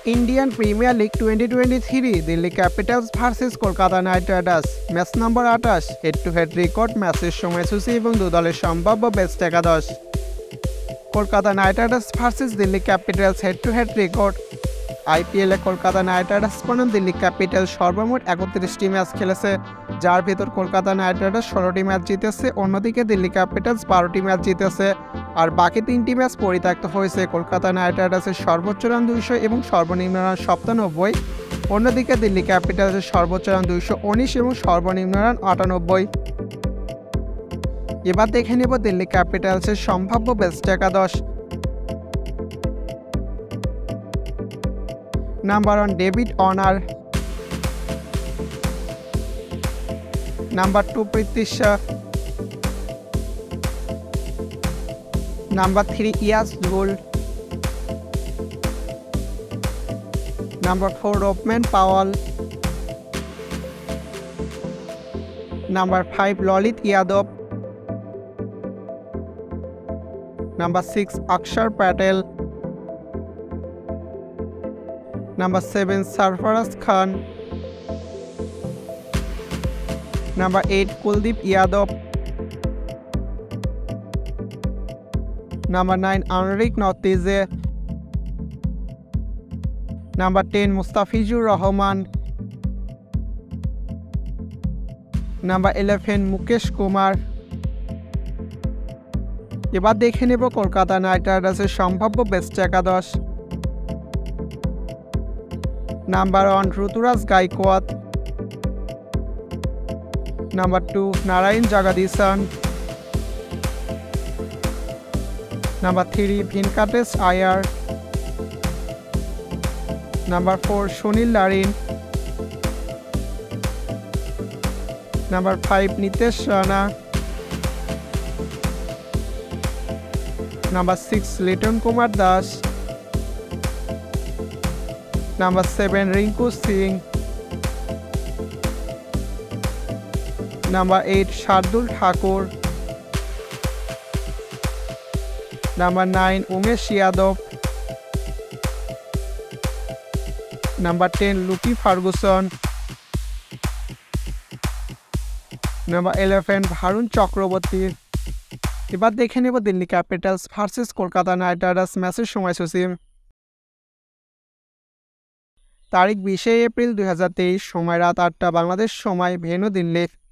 Indian Premier League 2023 Delhi Capitals versus Kolkata Knight Riders match number 28 head to head record ম্যাচের সময়সূচি এবং দু দলের সম্ভাব্য best 11। Kolkata Knight Riders versus Delhi Capitals head to head record. আইপিএলে Kolkata Knight Riders বনাম দিল্লি ক্যাপিটালস সর্বমোট 31টি ম্যাচ খেলেছে, যার ভেতর কলকাতা নাইট রাইডার্স 16টি ম্যাচ জিতেছে, অন্যদিকে দিল্লি ক্যাপিটালস 12টি ম্যাচ জিতেছে আর বাকি 3টি ম্যাচ পরিত্যক্ত হয়েছে। কলকাতা নাইট রাইডার্সের সর্বোচ্চ রান 200 এবং সর্বনিম্ন রান 97, অন্যদিকে দিল্লি ক্যাপিটালসের সর্বোচ্চ রান 219 এবং সর্বনিম্ন রান 98। এবার দেখে নেব দিল্লি ক্যাপিটালসের সম্ভাব্য best 11। Number 1 David Warner, number 2 Prithvi Shaw, number 3 Yash Dhull, number 4 Rovman Powell, number 5 Lalit Yadav, number 6 Axar Patel, number 7 Sharfaraz Khan, number 8 Kuldeep Yadav, number 9 Anrich Nortje, number 10 Mustafizur Rahman, number 11 Mukesh Kumar। এবার দেখে নেব কলকাতা নাইট রাইডার্সের সম্ভাব্য best 11। Number 1 Ruturaj Gaikwad, number 2 Narayan Jagadeesan, number 3 Venkatesh Iyer, number 4 Sunil Narine, number 5 Nitish Rana, number 6 Litton Kumar Das, number 7 Rinku Singh, number 8 Shardul Thakur, number 9 Umesh Yadav, number 10 Lockie Ferguson, number 11 Varun Chakravarthy. এবার দেখে নেব Delhi Capitals versus Kolkata Knight Riders ম্যাচের সময়সূচি। তারিখ 20 এপ্রিল 2023, সময় রাত 8টা বাংলাদেশ সময়, ভেন্যু দিল্লি।